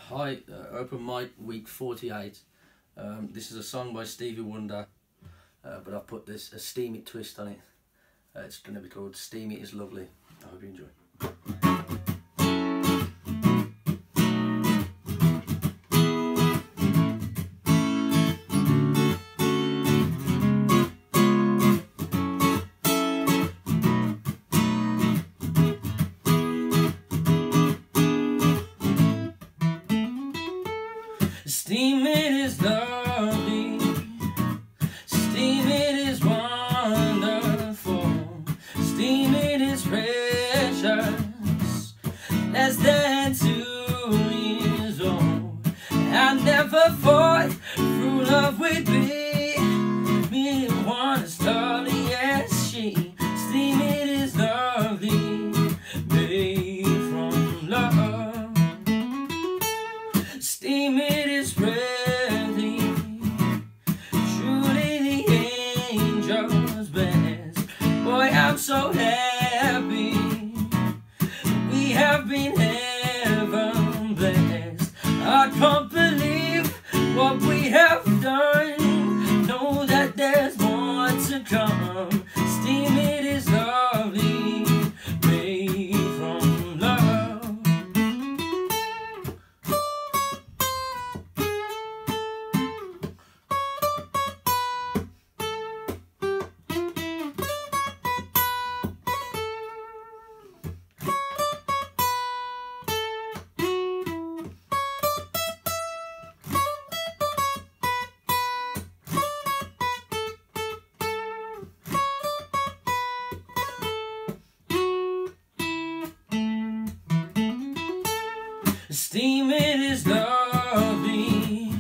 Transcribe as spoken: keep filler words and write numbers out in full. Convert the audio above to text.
Hi, uh, open mic week forty-eight. Um, this is a song by Stevie Wonder, uh, but I've put this a Steemit twist on it. Uh, it's going to be called Steemit is Lovely. I hope you enjoy. Steemit is lovely, Steemit is wonderful, Steemit is precious, less than two years old. I never thought through love would be me one as lovely as she. Steemit is lovely, made from love. Steemit is ready, truly the angel's best. Boy, I'm so happy we have been heaven blessed. I can't believe what we have done, know that there's more to come. Steemit is lovely, made from love. Steemit is lovely,